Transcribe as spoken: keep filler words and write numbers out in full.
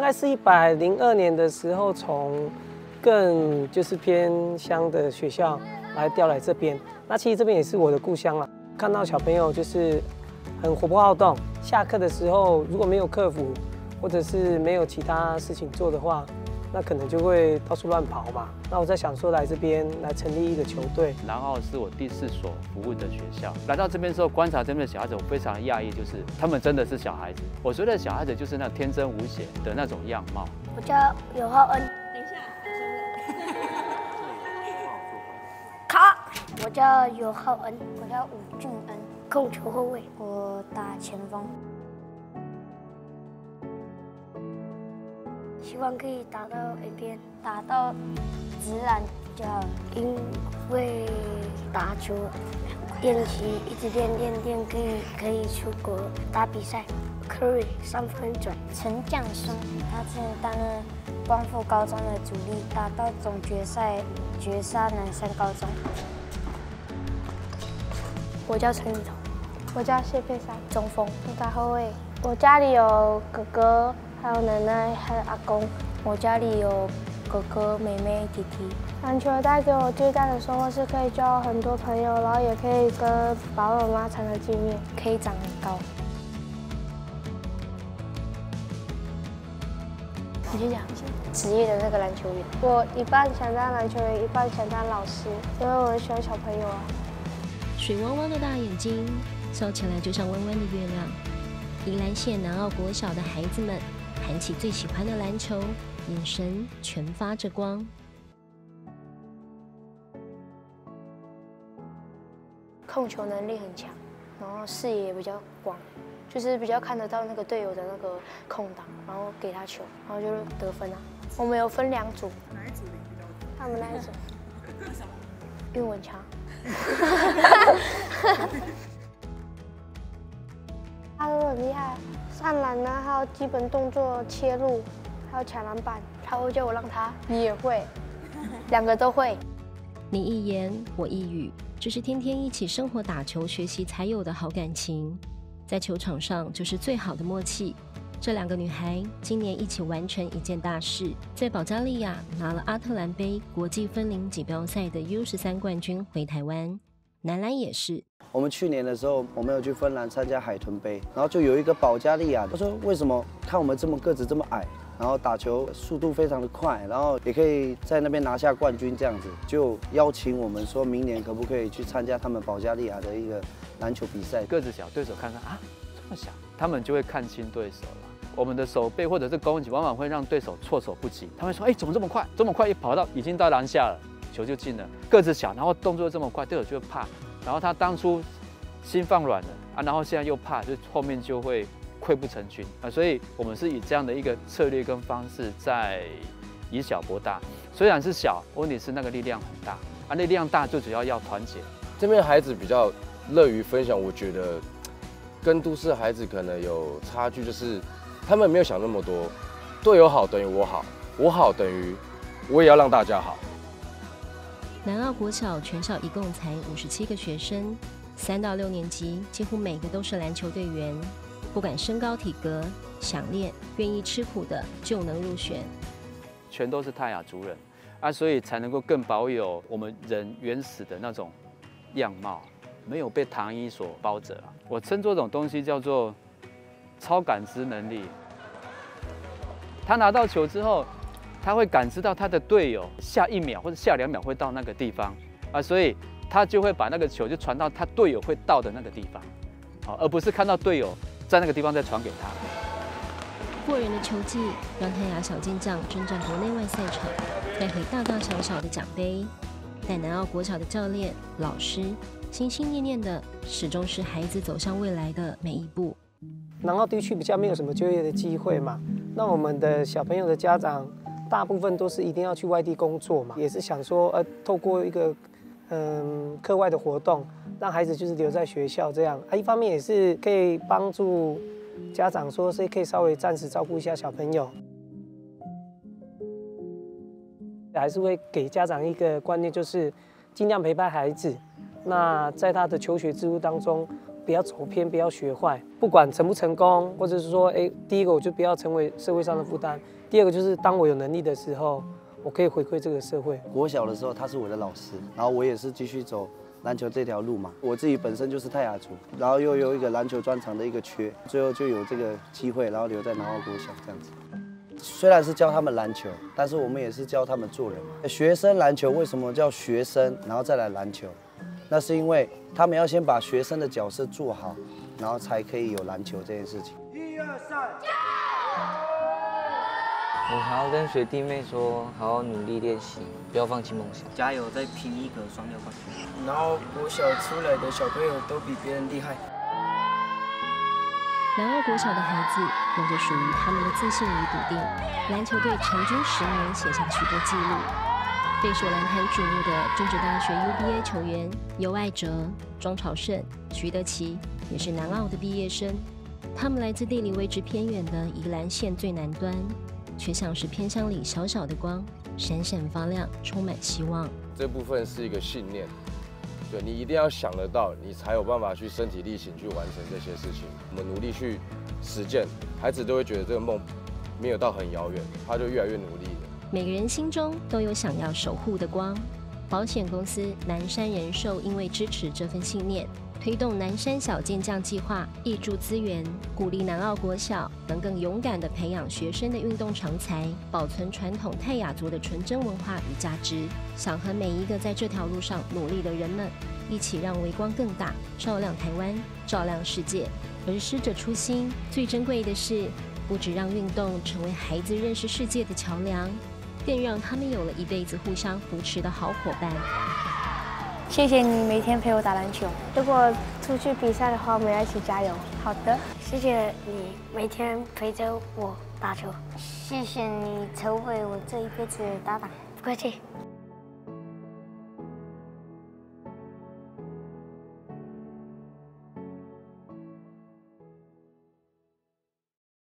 概是一百零二年的时候，从更就是偏乡的学校来调来这边。那其实这边也是我的故乡了。看到小朋友就是很活泼好动，下课的时候如果没有课辅，或者是没有其他事情做的话，那可能就会到处乱跑嘛。那我在想说，来这边来成立一个球队。 南澳是我第四所服务的学校。来到这边之后，观察这边的小孩子，我非常讶异，就是他们真的是小孩子。我说的小孩子就是那天真无邪的那种样貌。 我叫尤浩恩。 等一下， 卡。我叫尤浩恩。我叫吴俊恩，控球后卫。我打前锋。希望可以打到 N B A， 打到职篮就好了。因为打球练习，一直练练练，可以可以出国打比赛。Curry 三分准。陈将松，他之前担任光复高中的主力，打到总决赛绝杀南山高中。我叫陈雨桐。我叫谢佩珊，中锋。我打后卫。我家里有哥哥。还有奶奶，还有阿公。我家里有哥哥、妹妹、弟弟。篮球带给我最大的收获是可以交很多朋友，然后也可以跟爸爸妈妈常常见面，可以长很高。你先讲职业的那个篮球员。我一半想当篮球员，一半想当老师，因为我很喜欢小朋友啊。 水汪汪的大眼睛，笑起来就像弯弯的月亮。宜兰县南澳国小的孩子们谈起最喜欢的篮球，眼神全发着光。 控球能力很强，然后视野也比较广，就是比较看得到那个队友的那个空档，然后给他球，然后就得分啊。我们有分两组， 哪一组你比较？ 他们那一组。 为什么？ 因为我很强。他都很厉害，上篮啊，还有基本动作、切入，还有抢篮板。他会叫我让他，你也会，两个都会。 你一言我一语，这是天天一起生活、打球、学习才有的好感情，在球场上就是最好的默契。这两个女孩今年一起完成一件大事，在保加利亚拿了阿特兰杯国际分龄锦标赛的 U 十三冠军回台湾，男篮也是。 我们去年的时候，我们有去芬兰参加海豚杯，然后就有一个保加利亚，他说为什么看我们这么个子这么矮，然后打球速度非常的快，然后也可以在那边拿下冠军这样子，就邀请我们说明年可不可以去参加他们保加利亚的一个篮球比赛。 个子小，对手看看啊这么小，他们就会看清对手了。我们的手背或者是攻击，往往会让对手措手不及。他会说：“哎，怎么这么快？这么快一跑到已经到篮下了，球就进了。”个子小，然后动作又这么快，对手就会怕。然后他当初心放软了啊，然后现在又怕，就后面就会溃不成军啊。所以我们是以这样的一个策略跟方式在以小博大。虽然是小，问题是那个力量很大啊，力量大最主要要团结。 这边孩子比较乐于分享，我觉得跟都市孩子可能有差距，就是他们没有想那么多，队友好等于我好，我好等于我也要让大家好。 南澳国小全校一共才五十七个学生，三到六年级几乎每个都是篮球队员，不管身高体格，想练、愿意吃苦的就能入选。 全都是泰雅族人啊，所以才能够更保有我们人原始的那种样貌，没有被糖衣所包着啊。我称这种东西叫做超感知能力。他拿到球之后，他会感知到他的队友下一秒或者下两秒会到那个地方啊，所以他就会把那个球就传到他队友会到的那个地方，好，而不是看到队友在那个地方再传给他。 过人的球技让泰雅小健将征战国内外赛场，带回大大小小的奖杯。但南澳国小的教练、老师心心念念的，始终是孩子走向未来的每一步。 南澳地区比较没有什么就业的机会嘛，那我们的小朋友的家长大部分都是一定要去外地工作嘛，也是想说，呃，透过一个嗯课外的活动，让孩子就是留在学校这样啊，一方面也是可以帮助家长说是可以稍微暂时照顾一下小朋友，还是会给家长一个观念，就是尽量陪伴孩子。那在他的求学之路当中，不要走偏，不要学坏。不管成不成功，或者是说，哎，第一个我就不要成为社会上的负担； 第二个就是当我有能力的时候，我可以回馈这个社会。 国小的时候他是我的老师，然后我也是继续走篮球这条路嘛。我自己本身就是泰雅族，然后又有一个篮球专长的一个缺，最后就有这个机会，然后留在南澳国小这样子。虽然是教他们篮球，但是我们也是教他们做人。学生篮球为什么叫学生，然后再来篮球？那是因为他们要先把学生的角色做好，然后才可以有篮球这件事情。一二三， 我还要跟学弟妹说，好好努力练习，不要放弃梦想，加油，再拼一个双料冠军。 然后国小出来的小朋友都比别人厉害。 南澳国小的孩子有着属于他们的自信与笃定，篮球队成军十年写下许多纪录。备受篮坛瞩目的政治大学 U B A 球员尤爱哲、庄朝胜、徐德奇也是南澳的毕业生。他们来自地理位置偏远的宜兰县最南端，却像是偏乡里小小的光，闪闪发亮，充满希望。 这部分是一个信念。对你一定要想得到，你才有办法去身体力行去完成这些事情。我们努力去实践，孩子都会觉得这个梦没有到很遥远，他就越来越努力了。 每个人心中都有想要守护的光。保险公司南山人寿因为支持这份信念，推动南山小健将计划，挹注资源，鼓励南澳国小能更勇敢地培养学生的运动长才，保存传统泰雅族的纯真文化与价值。想和每一个在这条路上努力的人们，一起让微光更大，照亮台湾，照亮世界。而师者初心，最珍贵的是，不只让运动成为孩子认识世界的桥梁，更让他们有了一辈子互相扶持的好伙伴。 谢谢你每天陪我打篮球，如果出去比赛的话，我们要一起加油。好的，谢谢你每天陪着我打球，谢谢你成为我这一辈子的搭档。不客气。